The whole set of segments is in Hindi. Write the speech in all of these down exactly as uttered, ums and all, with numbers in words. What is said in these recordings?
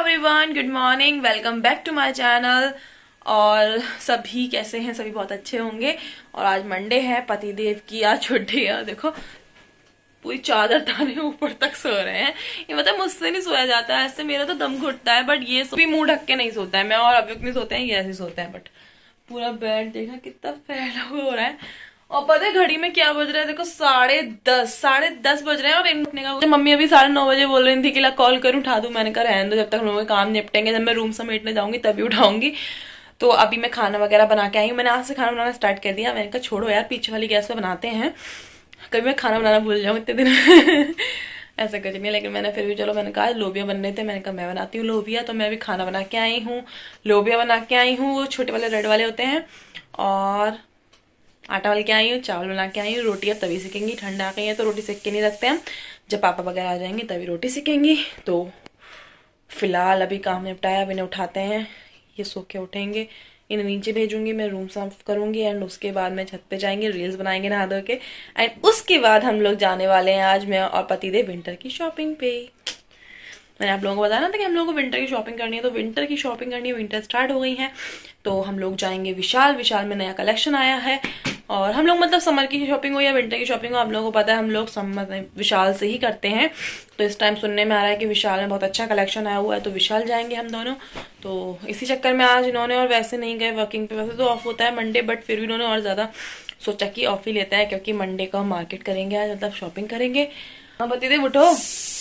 Everyone, good morning, welcome back to my channel. और सभी कैसे हैं? सभी बहुत अच्छे होंगे। और आज मंडे है, पतिदेव की आज छुट्टी है। देखो पूरी चादर ताने ऊपर तक सो रहे हैं। ये मतलब मुझसे नहीं सोया जाता है, ऐसे मेरा तो दम घुटता है, बट ये भी मुंह ढक के नहीं सोता है। मैं और अभी नहीं सोते हैं, ये ऐसे सोते हैं। बट पूरा बेड देखा कितना फैला हुआ हो रहा है। और पता है घड़ी में क्या बज रहा है? देखो साढ़े दस साढ़े दस बज रहे हैं। और इनने का मम्मी अभी साढ़े नौ बजे बोल रही थी कि ला कॉल करूं, उठा दूं। मैंने कहा रहने दो, जब तक हम लोगों के काम निपटेंगे, जब मैं रूम समेटने जाऊंगी तभी उठाऊंगी। तो अभी मैं खाना वगैरह बना के आई हूँ। मैंने आज से खाना बनाना स्टार्ट कर दिया। मैंने कहा छोड़ो यार, पीछे वाली गैस पे बनाते हैं, कभी मैं खाना बनाना भूल जाऊँ इतने दिन ऐसा कुछ नहीं। लेकिन मैंने फिर भी चलो, मैंने कहा लोबिया बन रहे थे, मैंने कहा मैं बनाती हूँ लोबिया। तो मैं भी खाना बना के आई हूँ, लोबिया बना के आई हूँ। वो छोटे वाले रेड वाले होते हैं। और आटा वाल के आई हूँ, चावल बना के आई हूँ। रोटी अब तभी सेकेंगी, ठंड आ गई है तो रोटी सेक के नहीं रखते हैं। जब पापा वगैरह आ जाएंगे तभी रोटी सेकेंगी। तो फिलहाल अभी काम निपटाया, अब इन्हें उठाते हैं, ये सो के उठेंगे। इन्हें नीचे भेजूंगी, मैं रूम साफ करूंगी। एंड उसके बाद मैं छत पे जाएंगे, रील्स बनाएंगे नहा धो के। एंड उसके बाद हम लोग जाने वाले हैं आज मैं और पतिदेव विंटर की शॉपिंग पे। मैंने आप लोगों को बताया ना था कि हम लोगों को विंटर की शॉपिंग करनी है, तो विंटर की शॉपिंग करनी है। विंटर स्टार्ट हो गई है तो हम लोग जाएंगे विशाल। विशाल में नया कलेक्शन आया है। और हम लोग मतलब समर की शॉपिंग हो या विंटर की शॉपिंग हो, आप लोगों को पता है हम लोग समर विशाल से ही करते हैं। तो इस टाइम सुनने में आ रहा है कि विशाल में बहुत अच्छा कलेक्शन आया हुआ है, तो विशाल जाएंगे हम दोनों। तो इसी चक्कर में आज इन्होंने, और वैसे नहीं गए वर्किंग पे, वैसे तो ऑफ होता है मंडे, बट फिर भी इन्होंने और ज्यादा सोचा कि ऑफ ही लेता है, क्योंकि मंडे को हम मार्केट करेंगे आज, मतलब शॉपिंग करेंगे। हाँ पतिदेव उठो।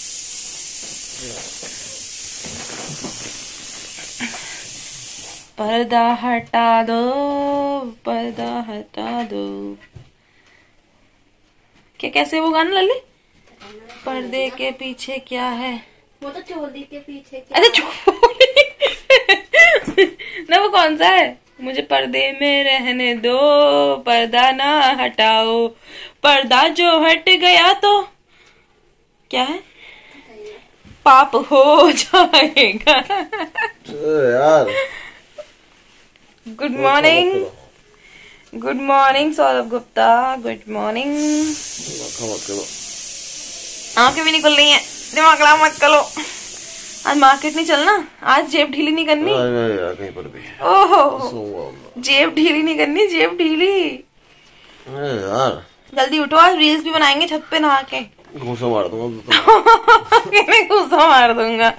पर्दा हटा दो, पर्दा हटा दो। क्या कैसे वो गाना लल्ले? पर्दे के पीछे क्या है? वो तो चोली के पीछे क्या? अरे चोली ना, वो कौन सा है? मुझे पर्दे में रहने दो, पर्दा ना हटाओ, पर्दा जो हट गया तो क्या है? पाप हो जाएगा। यार good morning, good morning Saurabh Gupta, good morning. आंखें भी निकल रही हैं, दिमाग खराब मत करो। आज मार्केट नहीं चलना, आज जेब ढीली नहीं करनी। कहीं पर भी ओहो, जेब ढीली नहीं करनी, जेब ढीली। यार जल्दी उठो, आज रील्स भी बनाएंगे छत पे नहा के। घूसा मार दूंगा घूसा मार दूंगा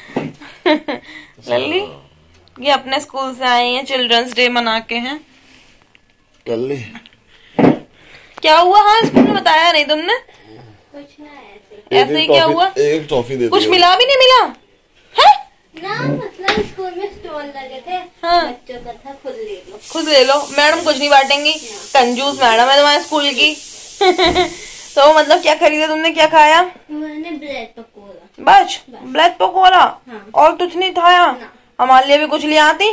लल्ली ये अपने स्कूल से आए हैं, चिल्ड्रंस डे मना के हैं। लल्ली क्या हुआ? हाँ स्कूल में बताया नहीं तुमने? कुछ ना, ऐसे ऐसे ही क्या हुआ? एक टॉफी दे, कुछ मिला भी नहीं मिला है ना। मतलब स्कूल में स्टॉल लगे थे, हाँ। बच्चों का था, खुद ले लो। खुद ले लो। मैडम कुछ नहीं बांटेंगी, कंजूस मैडम है तुम्हारे स्कूल की तो मतलब क्या खरीदा तुमने, क्या खाया? मैंने ब्रेड पकौड़ा। बस ब्रेड पकौड़ा, हाँ। और कुछ नहीं खाया? हमारे लिए भी कुछ ले आती,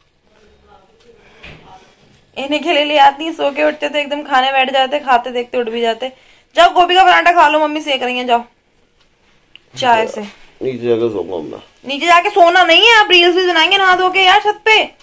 इन्हीं के लिए ले आती। सो के उठते थे एकदम, खाने बैठ जाते, खाते देखते उठ भी जाते। जाओ गोभी का पराठा खा लो, मम्मी सेक रही है, जाओ चाय से। नीचे जाकर सोऊंगा मैं। नीचे जाके सोना नहीं है, आप रील्स भी बनाएंगे नहा धो के यार छत पे।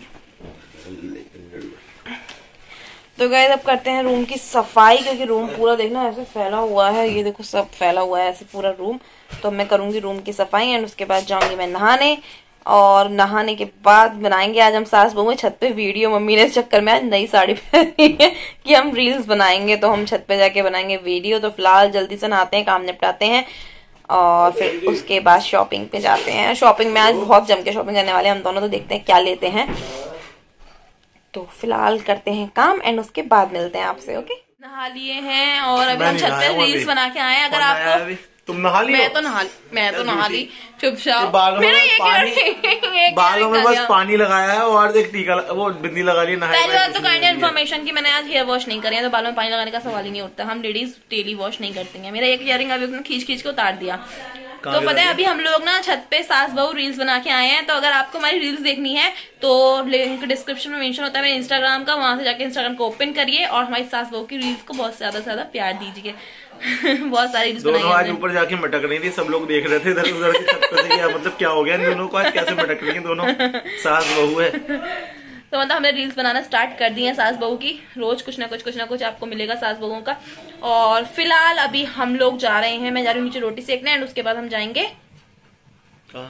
तो गाइस अब करते हैं रूम की सफाई, क्योंकि रूम पूरा देखना ऐसे फैला हुआ है। ये देखो सब फैला हुआ है ऐसे पूरा रूम। तो मैं करूंगी रूम की सफाई एंड उसके बाद जाऊंगी मैं नहाने। और नहाने के बाद बनाएंगे आज हम सास बहू छत पे वीडियो। मम्मी ने इस चक्कर में आज नई साड़ी पहनी है कि हम रील्स बनाएंगे, तो हम छत पे जाके बनाएंगे वीडियो। तो फिलहाल जल्दी से नहाते हैं, काम निपटाते हैं, और फिर उसके बाद शॉपिंग पे जाते हैं। शॉपिंग में आज बहुत जम के शॉपिंग करने वाले हैं हम दोनों, तो देखते हैं क्या लेते हैं। तो फिलहाल करते हैं काम एंड उसके बाद मिलते हैं आपसे। ओके, नहा लिए हैं और अभी हम छत पे रील्स बना के आए हैं। अगर आपको तुम नहा ली? मैं तो नहा मैं तो नहा ली चुपचाप। बालों में मेरा पानी, एक बालों में बस पानी लगाया है और एक टीका, वो बिंदी लगा ली। पहली बात तो काइंड इन्फॉर्मेशन की मैंने आज हेयर वॉश नहीं करी है, तो बालों में पानी लगाने का सवाल ही नहीं उठता। हम लेडीज डेली वॉश नहीं करती हैं। मेरा एक इयरिंग अभी उसने खींच खींच के उतार दिया। तो पता है अभी हम लोग ना छत पे सास बहू रील्स बना के आए हैं। तो अगर आपको हमारी रील्स देखनी है तो लिंक डिस्क्रिप्शन में मेंशन होता है मेरे इंस्टाग्राम का, वहां से जाके इंस्टाग्राम को ओपन करिए और हमारी सास बहू की रील्स को बहुत ज्यादा से ज्यादा प्यार दीजिए। बहुत सारी रील्स बनाई आज ऊपर जाके मटक रही थी, सब लोग देख रहे थे इधर उधर की छत पे से, क्या मतलब क्या हो गया इन दोनों को, आज कैसे मटक रही हैं दोनों सास बहू है। तो मतलब हमने रील्स बनाना स्टार्ट कर दी है सास बहू की। रोज कुछ ना कुछ कुछ ना कुछ आपको मिलेगा सास बहुओं का। और फिलहाल अभी हम लोग जा रहे हैं, मैं जा रही हूँ नीचे रोटी सेकने एंड उसके बाद हम जाएंगे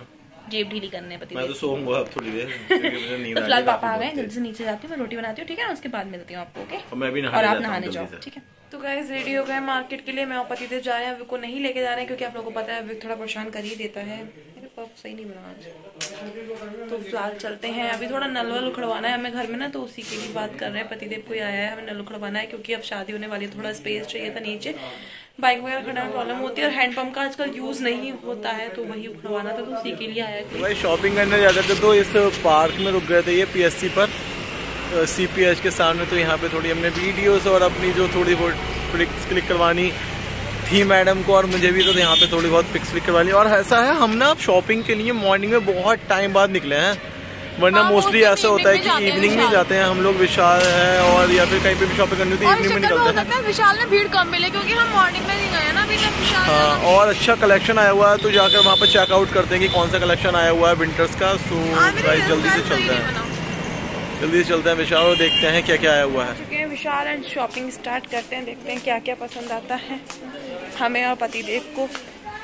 जेब ढीली करने पति मैं तो सोऊंगा अब थोड़ी देर क्योंकि मुझे नींद तो आ फिलहाल रही है, पापा आ गए, रात जल्दी से नीचे जाती हूँ, मैं रोटी बनाती हूँ, ठीक है ना, उसके बाद मिलती हूँ आपको, ओके। और मैं भी और नहाने आप जाता हूँ नहाने जल्दी जाओ, से। ठीक है। तो गाइस रेडी हो गए मार्केट के लिए, मैं और पतिदेव जा रहे हैं, अभी को नहीं लेके जा रहे हैं क्योंकि आप लोगों को पता है अभी थोड़ा परेशान कर ही देता है। मेरे पफ सही नहीं बना आज। तो फिलहाल चलते हैं, अभी थोड़ा नल वल उखड़वाना है हमें घर में ना, तो उसी की भी बात कर रहे हैं। पतिदेव कोई आया है, हमें नल उखड़वाना है क्योंकि अब शादी होने वाली है, थोड़ा स्पेस चाहिए था नीचे, बाइक वगैरह खड़ा में प्रॉब्लम होती है और हैंडपंप का आजकल यूज नहीं होता है, तो वही उखड़वाना था, तो उसी के लिए आया। भाई शॉपिंग करने जाते थे तो इस पार्क में रुक गए थे, ये पीएससी पर सी पी एच के सामने। तो यहाँ पे थोड़ी हमने वीडियोस और अपनी जो थोड़ी बहुत पिक्स क्लिक करवानी थी मैडम को और मुझे भी, तो यहाँ पे थोड़ी बहुत पिक्स क्लिक करवा ली। और ऐसा है हम ना शॉपिंग के लिए मॉर्निंग में बहुत टाइम बाद निकले हैं, वरना मोस्टली ऐसा होता है कि इवनिंग में जाते हैं हम लोग। विशाल है और या फिर कहीं पे भी शॉपिंग करनी होती है इवनिंग में निकलते हैं। विशाल में भीड़ कम मिले क्योंकि हम मॉर्निंग में नहीं गए ना अभी तक विशाल। हाँ, और अच्छा कलेक्शन आया हुआ है तो जाकर वहाँ पर चेकआउट करते हैं कि कौन सा कलेक्शन आया हुआ है विंटर्स का। सो गाइस जल्दी से चलते हैं, जल्दी से चलते हैं विशाल और देखते हैं क्या क्या आया हुआ है। चुके हैं विशाल एंड शॉपिंग स्टार्ट करते हैं, देखते हैं क्या क्या पसंद आता है हमें और पतिदेव को।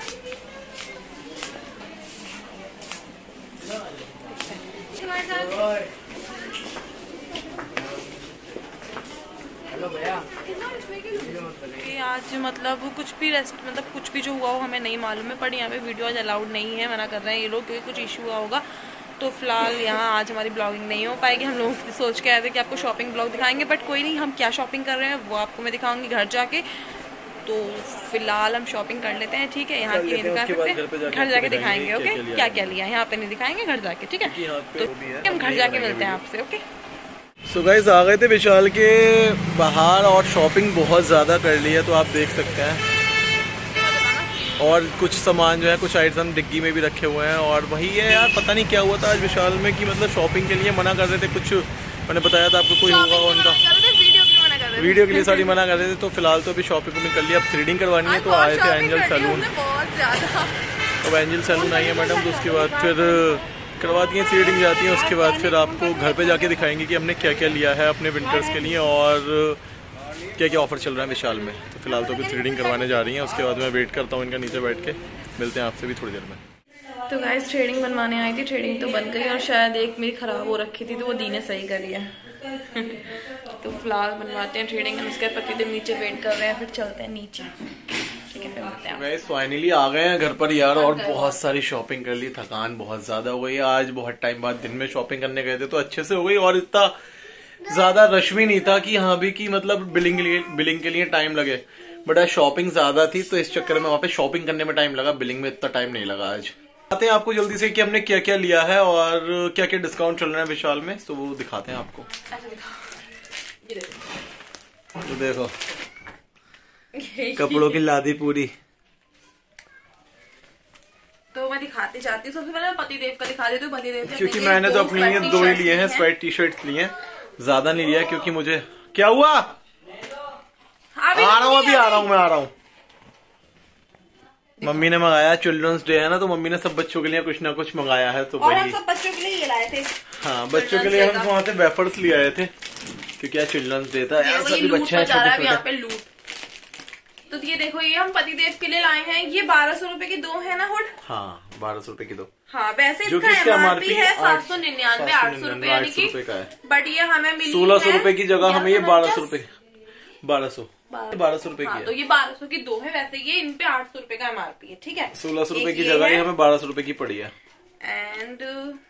आज मतलब कुछ भी रेस्ट मतलब कुछ भी जो हुआ हो हमें नहीं मालूम है, पर यहाँ पे वीडियो आज अलाउड नहीं है, मना कर रहे हैं ये लोग क्योंकि कुछ इशू हुआ होगा। तो फिलहाल यहाँ आज हमारी ब्लॉगिंग नहीं हो पाएगी। हम लोग सोच के आए थे कि आपको शॉपिंग ब्लॉग दिखाएंगे, बट कोई नहीं, हम क्या शॉपिंग कर रहे हैं वो आपको मैं दिखाऊंगी घर जाके। तो फिलहाल हम शॉपिंग कर लेते हैं, ठीक है। यहाँ की घर जाके दिखाएंगे, ओके। क्या क्या लिया यहाँ पे नहीं दिखाएंगे, घर जाके, ठीक है। तो हम घर जाके मिलते हैं आपसे, ओके। सो गाइस आ गए थे विशाल के बाहर और शॉपिंग बहुत ज़्यादा कर ली है, तो आप देख सकते हैं। और कुछ सामान जो है कुछ आइटम डिग्गी में भी रखे हुए हैं। और वही है यार, पता नहीं क्या हुआ था आज विशाल में कि मतलब शॉपिंग के लिए मना कर रहे थे। कुछ मैंने बताया था आपको, कोई होगा उनका वीडियो के लिए सारी मना कर रहे थे। तो फिलहाल तो अभी शॉपिंग कर लिया, अब थ्रेडिंग करवानी है तो आए थे एंजल सैलून। अब एंजल सैलून आई है मैडम, तो उसके बाद फिर करवाती हैं थ्रेडिंग जाती हैं। उसके बाद फिर आपको घर पे जाके दिखाएंगे कि हमने क्या क्या लिया है अपने विंटर्स के लिए और क्या क्या ऑफर चल रहा है विशाल में। तो फिलहाल तो अभी थ्रेडिंग करवाने जा रही हैं, उसके बाद मैं वेट करता हूँ इनका नीचे बैठ के। मिलते हैं आपसे भी थोड़ी देर में। तो गाइस थ्रेडिंग बनवाने आई थी, थ्रेडिंग तो बन गई और शायद एक मेरी खराब हो रखी थी तो वो दी ने सही करी है। तो फिलहाल बनवाते हैं थ्रेडिंग, उसके पतिदेव नीचे वेट कर रहे हैं, फिर चलते हैं नीचे, ठीक है। फिर मिलते हैं। गाइस फाइनली आ गए हैं घर पर यार, और बहुत सारी शॉपिंग कर ली, थकान बहुत ज्यादा हो गई। आज बहुत टाइम बाद दिन में शॉपिंग करने गए थे तो अच्छे से हो गई और इतना ज्यादा रश भी नहीं था कि हाँ भी कि मतलब बिलिंग के लिए बिलिंग के लिए टाइम लगे। बट आज शॉपिंग ज्यादा थी तो इस चक्कर में वहाँ पे शॉपिंग करने में टाइम लगा, बिलिंग में इतना टाइम नहीं लगा। आज आते हैं आपको जल्दी से कि हमने क्या क्या लिया है और क्या क्या डिस्काउंट चल रहा है विशाल में, तो वो दिखाते हैं आपको। तो देखो कपड़ों की लादी पूरी। तो मैं दिखाती चाहती हूँ, सबसे पहले मैं पतिदेव का दिखा देती हूँ। पतिदेव क्योंकि मैंने तो अपने लिए दो ही लिए हैं, स्वेट टी शर्ट लिए हैं, ज्यादा नहीं लिया क्योंकि मुझे क्या हुआ। आ रहा हूँ अभी आ रहा हूँ मैं आ रहा हूँ। मम्मी ने मंगाया, चिल्ड्रंस डे है ना, तो मम्मी ने सब बच्चों के लिए कुछ ना कुछ मंगाया है। तो और हम सब बच्चों के लिए ये लाए थे। हाँ बच्चों के लिए हम वहाँ से वेफर्स ले आए थे क्योंकि आज चिल्ड्रंस डे था। सभी बच्चे हैं छोटे छोटे। लूट तो ये देखो, ये हम पतिदेव के लिए लाए हैं, ये बारह सौ रूपये की दो है ना हुड। हाँ बारह सौ रूपये की दो। हाँ वैसे इसका एमआरपी है सात सौ निन्यानवे आठ सौ रूपये यानी कि, बट ये हमें मिली सोलह सौ रूपये की जगह हमें ये बारह सौ रूपये बारह सौ बारह सौ रूपये की है। तो ये बारह सौ की दो है, वैसे ये इन पे आठ सौ रूपये का एमआरपी है, ठीक है। सोलह सौ रूपये की जगह ये हमें बारह सौ रूपये की पड़ी है। एंड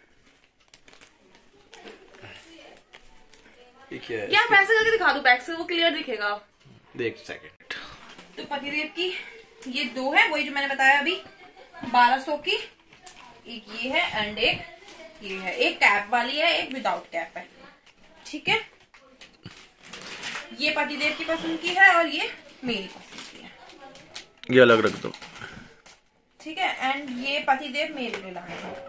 क्या पैसे करके दिखा दो बैक से, वो क्लियर दिखेगा। देख सेकंड। तो पतिदेव की ये दो है, वही जो मैंने बताया अभी बारह सौ की, एक ये है एंड एक ये है। एक कैप वाली है, एक विदाउट कैप है, ठीक है। ये पतिदेव की पसंद की है और ये मेरी पसंद की है, ये अलग रख दो, ठीक है। एंड ये पतिदेव मेरे लिए लाए हैं,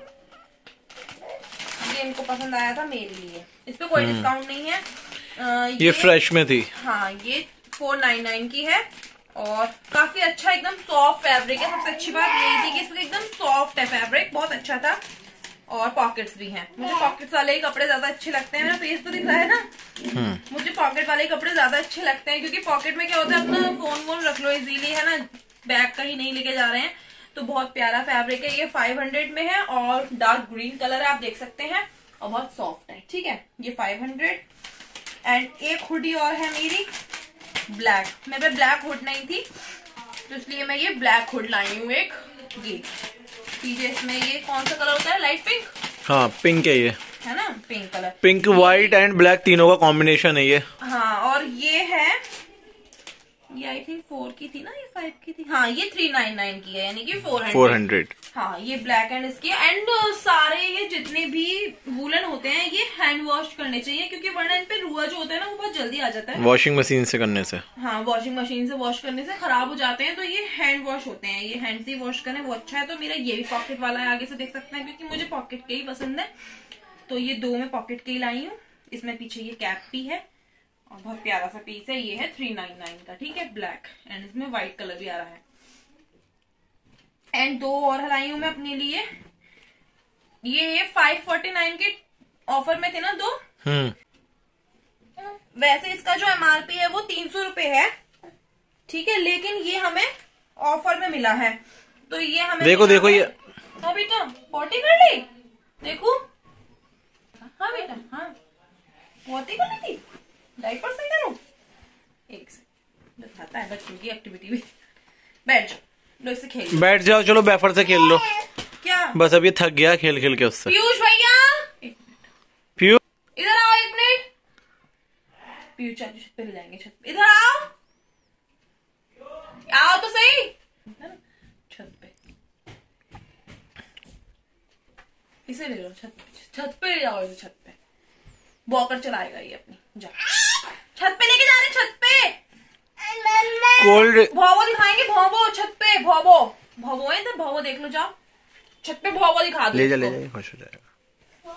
ये इनको पसंद आया था मेरे लिए, इस पे कोई डिस्काउंट नहीं है। आ, ये, ये फ्रेश में थी। हाँ ये फोर नाइन नाइन की है और काफी अच्छा एकदम सॉफ्ट फैब्रिक है। सबसे अच्छी बात यही थी कि इसमें एकदम सॉफ्ट है फैब्रिक, बहुत अच्छा था। और पॉकेट्स भी हैं, मुझे पॉकेट्स वाले ही कपड़े ज्यादा अच्छे लगते हैं। मेरा फेस तो दिख रहा है ना, मुझे पॉकेट वाले कपड़े ज्यादा अच्छे लगते हैं क्योंकि पॉकेट में क्या होता है अपना फोन वोन रख लो इजीली, है ना, बैग कहीं नहीं लेके जा रहे हैं तो बहुत प्यारा फैब्रिक है। ये फाइव हंड्रेड में है और डार्क ग्रीन कलर है, आप देख सकते हैं, और बहुत सॉफ्ट है। ठीक है, ये फाइव हंड्रेड। एंड एक हुडी और है मेरी ब्लैक, मेरे पे ब्लैक हुड नहीं थी तो इसलिए मैं ये ब्लैक हुड लाई हूँ एक। ये पीछे इसमें ये कौन सा कलर होता है, लाइट पिंक। हाँ पिंक है ये, है ना, pink colour, pink white and black तीनों का कॉम्बिनेशन है ये। हाँ, और ये है, ये आई थिंक फोर की थी ना, ये फाइव की थी। हाँ, ये थ्री नाइन नाइन की है, यानी कि फोर हंड्रेड। Four hundred. हाँ, ये ब्लैक एंड इसकी। एंड सारे ये जितने भी वूलन होते हैं ये हैंड वॉश करने चाहिए, क्योंकि वरना इन पे रुआ जो होता है ना वो बहुत जल्दी आ जाता है वॉशिंग मशीन से करने से। हाँ, वॉशिंग मशीन से वॉश करने से खराब हो जाते हैं, तो ये हैंड वॉश होते हैं, ये हैंड से वॉश करें वो अच्छा है। तो मेरा ये भी पॉकेट वाला है, आगे से देख सकते हैं, क्योंकि मुझे पॉकेट के ही पसंद है। तो ये दो में पॉकेट के ही लाई हूँ। इसमें पीछे ये कैप भी है और बहुत प्यारा सा पीस है। ये है थ्री नाइन नाइन का। ठीक है, ब्लैक एंड इसमें व्हाइट कलर भी आ रहा है। एंड दो और लाई हूं मैं अपने लिए, ये फाइव फोर्टी नाइन के ऑफर में थे ना दो। हम्म वैसे इसका जो एमआरपी है वो तीन सौ रुपए है, ठीक है, लेकिन ये हमें ऑफर में मिला है। तो ये हमें देखो देखो ये, हाँ बेटा पॉटी कर ली, देखो। हाँ बेटा, हाँ पॉटी कर ली थी, डायपर से करूं, एक से दिखाता है बच्चों की एक्टिविटी भी। बैठ जाओ, लो इससे खेल लो। बैठ जाओ, चलो बेफर से खेल लो। क्या बस अब ये थक गया खेल खेल के उससे। पीयूष भैया, पीयूष इधर आओ एक मिनट। पीयूष चाचू छत पे ले जाएंगे, छत पे, इधर आओ, आओ तो सही, छत पे, इसे ले लो, छत पे, छत पे ले जाओ, इसे छत पे, वॉकर चलाएगा ये अपनी। जा, छत पे लेके जा रहे, छत पे कोल्ड भौवो दिखाएंगे, भौवो छत पे, भौवो भौवो है, इधर भौवो देख लो, जाओ छत पे भौवो दिखा दो। ले जा ले जा, खुश हो जाएगा।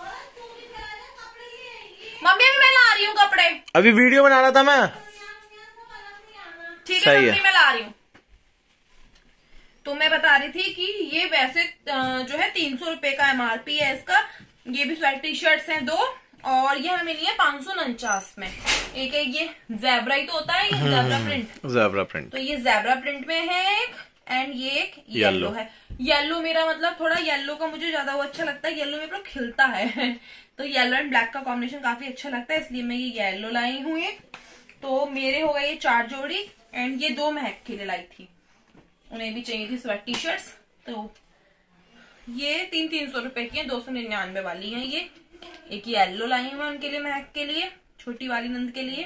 मम्मी मैं ला रही हूँ कपड़े, अभी वीडियो बना रहा था मैं। ठीक है सही मम्मी है। मैं ला रही हूँ। तो मैं बता रही थी कि ये वैसे जो है तीन सौ रुपए का एमआरपी है इसका। ये भी स्वेट टी शर्ट्स हैं दो, और ये हमें मिली है पांच सौ उनचास में। एक है ये जैबरा ही तो होता है, ये जैबरा प्रिंट, ज़ेब्रा प्रिंट। तो ये जैबरा प्रिंट में है एक, एंड ये एक येलो है। येलो मेरा मतलब थोड़ा येलो का मुझे ज्यादा वो अच्छा लगता है, येलो मेरे को खिलता है तो येलो एंड ब्लैक का कॉम्बिनेशन काफी अच्छा लगता है, इसलिए मैं ये येलो लाई हूँ एक। तो मेरे हो गए ये चार जोड़ी, एंड ये दो महक के लिए लाई थी, उन्हें भी चाहिए थी स्वेट टी शर्ट्स। तो ये तीन तीन सौ रुपए की है, दो सौ निन्यानवे वाली है ये। एक येलो लाई हूँ मैं उनके लिए, महक के लिए, छोटी वाली नंद के लिए,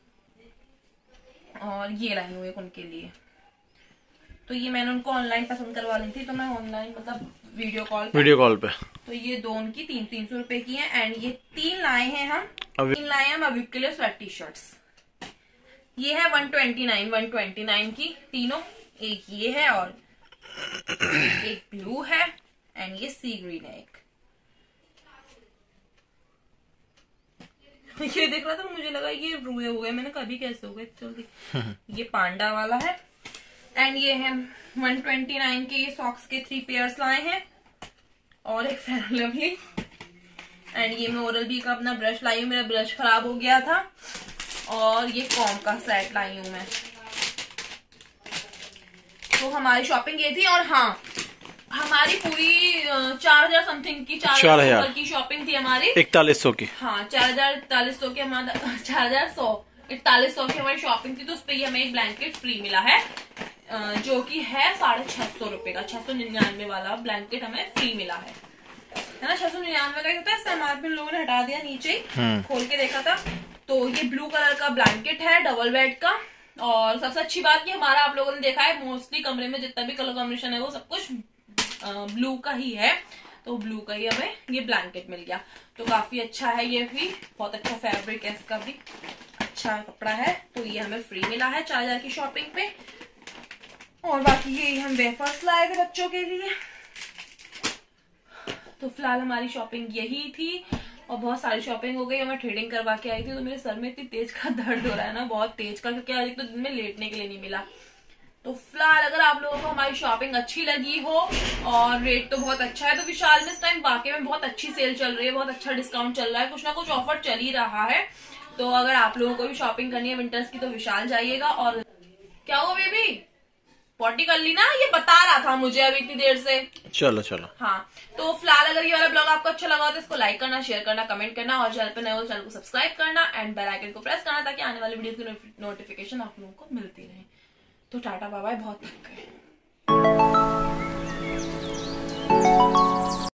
और ये लाई हूँ एक उनके लिए। तो ये मैंने उनको ऑनलाइन पसंद करवा ली थी, तो मैं ऑनलाइन मतलब वीडियो कॉल वीडियो कॉल पे। तो ये दो उनकी तीन तीन सौ रुपए की है। एंड ये तीन लाए हैं हम, अभी तीन लाए हैं हम अभी के लिए स्वेट टी शर्ट्स। ये है one twenty nine one twenty nine की तीनों, एक ये है और एक ब्लू है, एंड ये सी ग्रीन है एक। ये देख रहा था, मुझे लगा ये रुए हो गए, मैंने कभी कैसे हो गए जल्दी। ये पांडा वाला है। एंड ये है वन ट्वेंटी नाइन के ये सॉक्स के थ्री पेयर्स लाए हैं, और एक फेयर लवली। एंड ये मैं ओरल बी का अपना ब्रश लाई हूँ, मेरा ब्रश खराब हो गया था, और ये कॉम का सेट लाई हूँ मैं। तो हमारी शॉपिंग ये थी। और हाँ, हमारी पूरी चार हजार समथिंग की, चार हजार की शॉपिंग थी हमारी, इकतालीस सौ की। हाँ, चार हजार इकतालीस सौ की हमारा, चार हजार सौ इकतालीस सौ की हमारी शॉपिंग थी। तो उस पर हमें एक ब्लैंकेट फ्री मिला है, जो कि है साढ़े छह सौ रुपए का, छह सौ निन्यानवे वाला ब्लैंकेट हमें फ्री मिला है, है ना। छह सौ निन्यानवे का ही होता है, इसका एमआरपी लोगों ने हटा दिया, नीचे ही खोल के देखा था। तो ये ब्लू कलर का ब्लैंकेट है, डबल बेड का। और सबसे अच्छी बात कि हमारा, आप लोगों ने देखा है, मोस्टली कमरे में जितना भी कलर कॉम्बिनेशन है वो सब कुछ ब्लू का ही है, तो ब्लू का ही हमें ये ब्लैंकेट मिल गया। तो काफी अच्छा है, ये भी बहुत अच्छा फैब्रिक है, इसका भी अच्छा कपड़ा है। तो ये हमें फ्री मिला है चार हजार की शॉपिंग पे। और बाकी ये हम वेफर्स लाए थे बच्चों के लिए। तो फिलहाल हमारी शॉपिंग यही थी, और बहुत सारी शॉपिंग हो गई। और मैं ट्रेडिंग करवा के आई थी, तो मेरे सर में इतनी तेज का दर्द हो रहा है ना, बहुत तेज का, क्योंकि आज तो दिन में लेटने के लिए नहीं मिला। तो फिलहाल अगर आप लोगों को हमारी शॉपिंग अच्छी लगी हो, और रेट तो बहुत अच्छा है, तो विशाल में इस टाइम वाकई में बहुत अच्छी सेल चल रही है, बहुत अच्छा डिस्काउंट चल रहा है, कुछ ना कुछ ऑफर चल ही रहा है। तो अगर आप लोगों को भी शॉपिंग करनी है विंटर्स की, तो विशाल जाइएगा। और क्या हुआ बेबी, पॉटी कर ली ना, ये बता रहा था मुझे अभी इतनी देर से। चलो चलो। हाँ तो फिलहाल अगर ये वाला ब्लॉग आपको अच्छा लगा तो इसको लाइक करना, शेयर करना, कमेंट करना और चैनल पर नए हो चैनल को सब्सक्राइब करना एंड बेल आइकन को प्रेस करना ताकि आने वाली वीडियो की नोटिफिकेशन आप लोगों को मिलती रहे। तो टाटा बाय बाय, बहुत थक गए।